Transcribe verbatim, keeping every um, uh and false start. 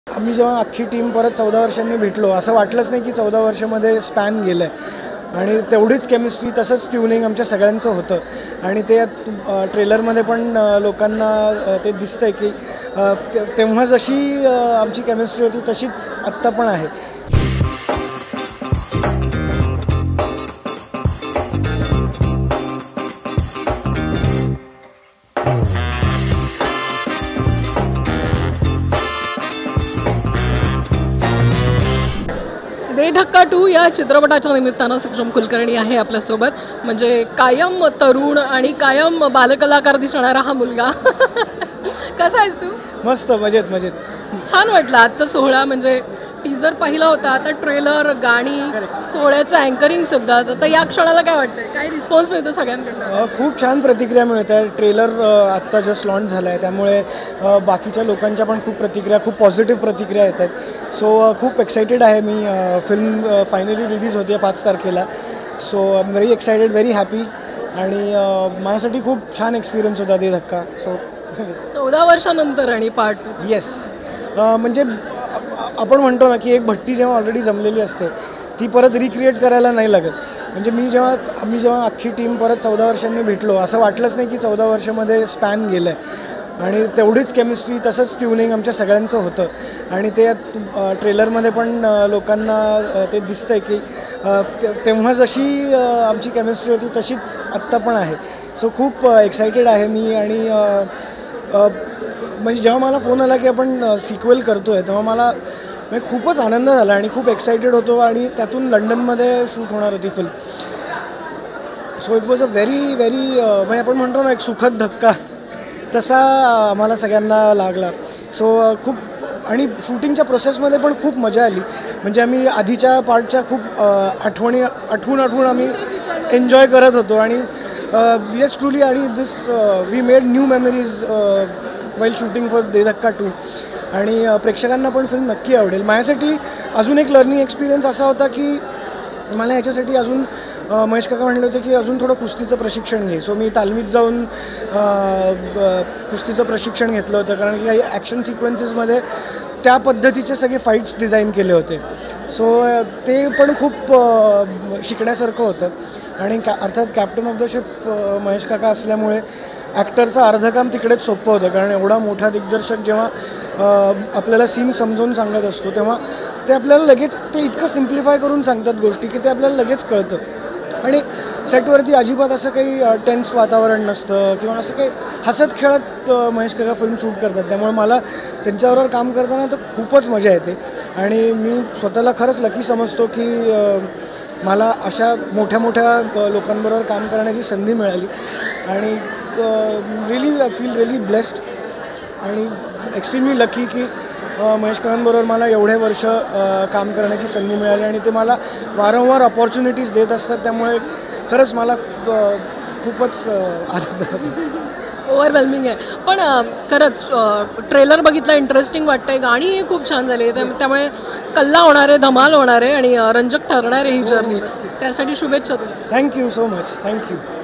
आम्ही जेव्हा अख्खी टीम परत चौदा वर्षांनी भेटलो असं वाटलंच नाही की चौदा वर्षामध्ये स्पॅन गेलं आहे आणि तेवढीच केमिस्ट्री तसंच ट्युनिंग आमच्या सगळ्यांचं होतं आणि ते ट्रेलरमध्ये पण लोकांना ते दिसतं आहे की तेव्हा जशी आमची केमिस्ट्री होती तशीच आत्ता पण आहे. दे धक्का टू या चित्रपटाच्या निमित्तानं सक्षम कुलकर्णी आहे आपल्यासोबत. म्हणजे कायम तरुण आणि कायम बालकलाकार दिसणारा हा मुलगा. कसा आहेस तू? मस्त, मजेत मजेत. छान वाटलं आजचा सोहळा. म्हणजे टीजर पाहिला होता, आता ट्रेलर, गाणी, सोहळ्याचं अँकरिंग सुद्धा. तर या क्षणाला काय वाटतंय? काय रिस्पॉन्स मिळतो सगळ्यांकडनं? खूप छान प्रतिक्रिया मिळत आहे. ट्रेलर आत्ता जस्ट लॉन्च झाला आहे त्यामुळे बाकीच्या लोकांच्या पण खूप प्रतिक्रिया, खूप पॉझिटिव्ह प्रतिक्रिया येत आहेत. सो खूप एक्सायटेड आहे मी. फिल्म फायनली रिलीज होते पाच तारखेला. So I am very excited, very happy आणि माझ्यासाठी खूप छान एक्सपिरियन्स होता दे धक्का. सो चौदा वर्षानंतर आणि पार्ट टू. येस, म्हणजे आपण म्हणतो ना की एक भट्टी जेव्हा ऑलरेडी जमलेली असते ती परत रिक्रिएट करायला नाही लागत. म्हणजे मी जेव्हा आम्ही जेव्हा अख्खी टीम परत चौदा वर्षांनी भेटलो असं वाटलंच नाही की चौदा वर्षामध्ये स्पॅन गेलं आहे आणि तेवढीच केमिस्ट्री तसंच ट्युनिंग आमच्या सगळ्यांचं होतं आणि ते ट्रेलरमध्ये पण लोकांना ते दिसतं आहे की तेव्हा जशी आमची केमिस्ट्री होती तशीच आत्ता पण आहे. सो खूप एक्सायटेड आहे मी. आणि म्हणजे जेव्हा मला फोन आला की आपण सिक्वेल करतो आहे तेव्हा मला म्हणजे खूपच आनंद झाला आणि खूप एक्सायटेड होतो. आणि त्यातून लंडनमध्ये शूट होणार होती फिल्म. So it was a very very म्हणजे आपण म्हणतो ना एक सुखद धक्का तसा आम्हाला सगळ्यांना लागला. सो खूप आणि शूटिंगच्या प्रोसेसमध्ये पण खूप मजा आली. म्हणजे आम्ही आधीच्या पार्टच्या खूप आठवणी आठवून आठवून आम्ही एन्जॉय करत होतो आणि येस ट्रूली. आणि this we made new memories while shooting for De Dhakka two. आणि प्रेक्षकांना पण फिल्म नक्की आवडेल. माझ्यासाठी अजून एक लर्निंग एक्सपिरियन्स असा होता की मला ह्याच्यासाठी अजून महेश काका म्हणले होते की अजून थोडं कुस्तीचं प्रशिक्षण घे. सो मी तालमीत जाऊन कुस्तीचं प्रशिक्षण घेतलं होतं कारण की काही ॲक्शन सिक्वेन्सेसमध्ये त्या पद्धतीचे सगळे फाईट्स डिझाईन केले होते. सो ते पण खूप शिकण्यासारखं होतं. आणि का अर्थात captain of the ship Mahesh काका असल्यामुळे ॲक्टरचं अर्धं काम तिकडेच सोपं होतं. कारण एवढा मोठा दिग्दर्शक जेव्हा आपल्याला सीन समजावून सांगत असतो तेव्हा ते आपल्याला लगेच ते इतकं सिम्प्लिफाय करून सांगतात गोष्टी की ते आपल्याला लगेच कळतं. आणि सेटवरती अजिबात असं काही टेन्स वातावरण नसतं किंवा असं काही हसत खेळत महेश काका फिल्म शूट करतात. त्यामुळे मला त्यांच्याबरोबर काम करताना तर खूपच मजा येते. आणि मी स्वतःला खरंच लकी समजतो की मला अशा मोठ्या मोठ्या लोकांबरोबर काम करण्याची संधी मिळाली. आणि really I feel really blessed आणि एक्स्ट्रीमली लकी की महेश काकांबरोबर मला एवढे वर्ष काम करण्याची संधी मिळाली आणि ते मला वारंवार अपॉर्च्युनिटीज देत असतात. त्यामुळे खरंच मला खूपच आनंद होतो. ओव्हरवेल्मिंग आहे. पण खरंच ट्रेलर बघितलं, इंटरेस्टिंग वाटतंय. गाणी खूप छान झाली. त्यामुळे कल्ला होणार आहे, धमाल होणार आहे आणि रंजक ठरणार आहे ही जर्नी. त्यासाठी शुभेच्छा तुला. Thank you so much. थँक्यू.